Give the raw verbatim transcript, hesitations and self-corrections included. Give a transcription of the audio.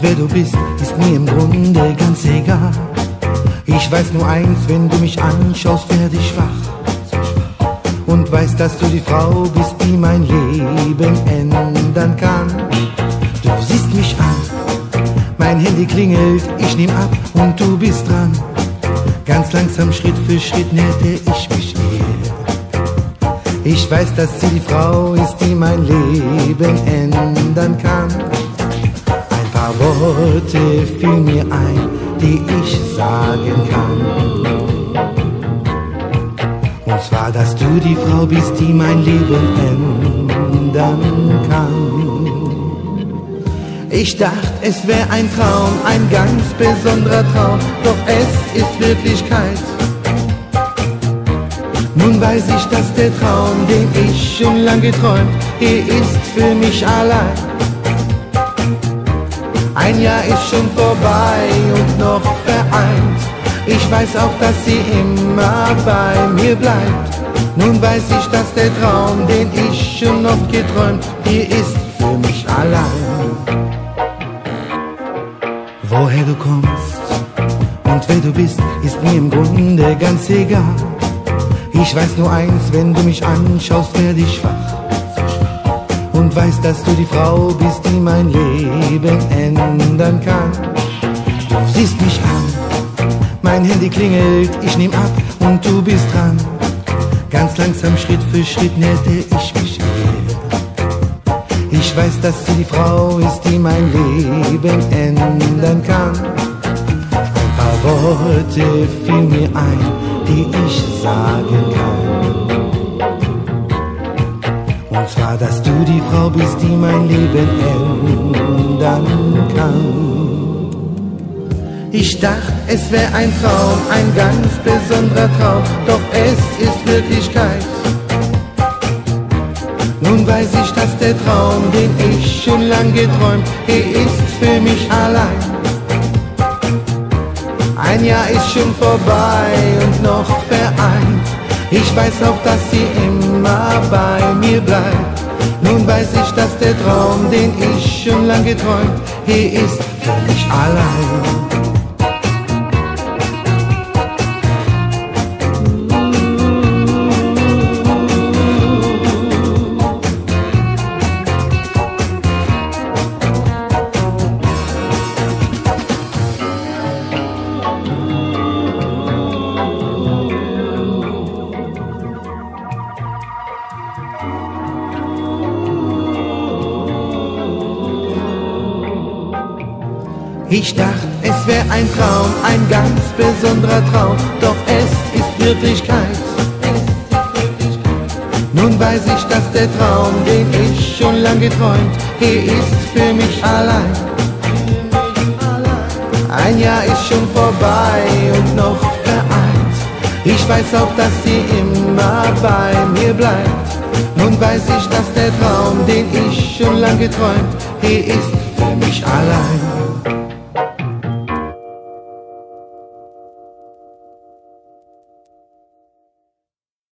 wer du bist, ist mir im Grunde ganz egal. Ich weiß nur eins, wenn du mich anschaust, werde ich schwach. Und weiß, dass du die Frau bist, die mein Leben ändern kann. Du siehst mich an, mein Handy klingelt, ich nehm ab und du bist dran. Ganz langsam, Schritt für Schritt näherte ich mich ihr. Ich weiß, dass sie die Frau ist, die mein Leben ändern kann. Ein paar Worte fielen mir ein, die ich sagen kann. Und zwar, dass du die Frau bist, die mein Leben ändern kann. Ich dachte, es wäre ein Traum, ein ganz besonderer Traum, doch es ist Wirklichkeit. Nun weiß ich, dass der Traum, den ich schon lange geträumt, er ist für mich allein. Ein Jahr ist schon vorbei und noch vereint. Ich weiß auch, dass sie immer bei mir bleibt. Nun weiß ich, dass der Traum, den ich schon oft geträumt, hier ist für mich allein. Woher du kommst und wer du bist, ist mir im Grunde ganz egal. Ich weiß nur eins, wenn du mich anschaust, werde ich schwach. Und weiß, dass du die Frau bist, die mein Leben ändern kann. Du siehst mich an, mein Handy klingelt, ich nehm ab und du bist dran. Ganz langsam, Schritt für Schritt näherte ich mich ihr. Ich weiß, dass sie die Frau ist, die mein Leben ändern kann. Ein paar Worte fielen mir ein, die ich sagen kann. Und zwar, dass du die Frau bist, die mein Leben ändern kann. Ich dachte, es wäre ein Traum, ein ganz besonderer Traum, doch es ist Wirklichkeit. Nun weiß ich, dass der Traum, den ich schon lang geträumt, er ist für mich allein. Ein Jahr ist schon vorbei und noch vereint. Ich weiß auch, dass sie immer bei mir bleibt. Nun weiß ich, dass der Traum, den ich schon lang geträumt, er ist für mich allein. Ich dachte, es wäre ein Traum, ein ganz besonderer Traum, doch es ist Wirklichkeit. Nun weiß ich, dass der Traum, den ich schon lang geträumt, er ist für mich allein. Ein Jahr ist schon vorbei und noch vereint. Ich weiß auch, dass sie immer bei mir bleibt. Nun weiß ich, dass der Traum, den ich schon lang geträumt, er ist für mich allein.